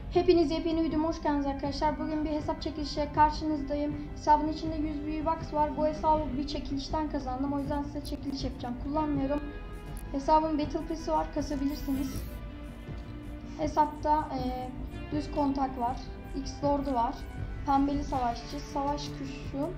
Hepiniz yepyeni videoma hoş geldiniz arkadaşlar. Bugün bir hesap çekilişe karşınızdayım. Hesabın içinde 100 V-Bucks var. Bu hesabı bir çekilişten kazandım. O yüzden size çekiliş yapacağım. Kullanmıyorum. Hesabın Battle Pass'i var. Kasabilirsiniz. Hesapta düz kontak var. X-Lord'u var. Pembeli savaşçı, savaş kuşu,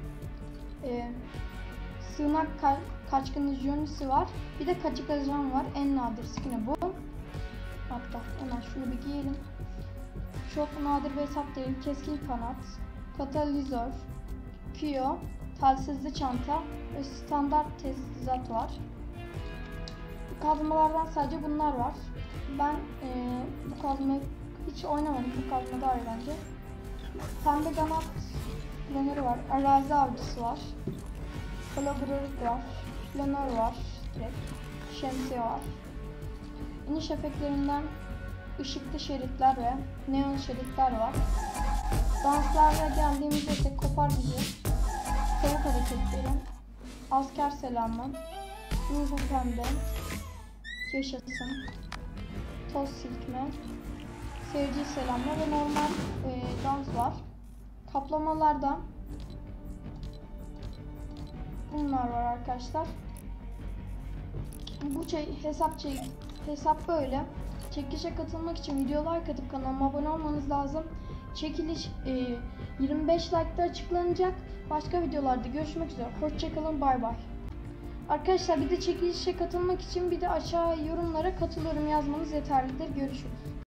sığınak kaçkını Jonis'i var. Bir de kaçık ajan var. En nadir skin'i bu. Hatta hemen şunu bir giyelim. Çok nadir bir hesap değil. Keskin kanat, katalizör, Kyo, telsizli çanta ve standart tesisat var. Kazmalardan sadece bunlar var. Ben bu kazmayı hiç oynamadım. Bu kazma daha iyi bence. Pembe kanat planörü var. Arazi avcısı var. Kalabalık var. Planör var. Direkt. Şemsiye var. İniş efektlerinden ışıklı şeritler ve neon şeritler var. Danslara geldiğimizde ise kopar bizi, tavuk hareketleri, asker selamı, ruhu pembe, yaşasın, toz silkme, seyirci selamı ve normal dans var. Kaplamalarda bunlar var arkadaşlar. Bu hesap böyle. Çekilişe katılmak için video like atıp kanalıma abone olmanız lazım. Çekiliş 25 like'da açıklanacak. Başka videolarda görüşmek üzere. Hoşçakalın, bay bay. Arkadaşlar bir de çekilişe katılmak için bir de aşağı yorumlara katılıyorum yazmanız yeterlidir. Görüşürüz.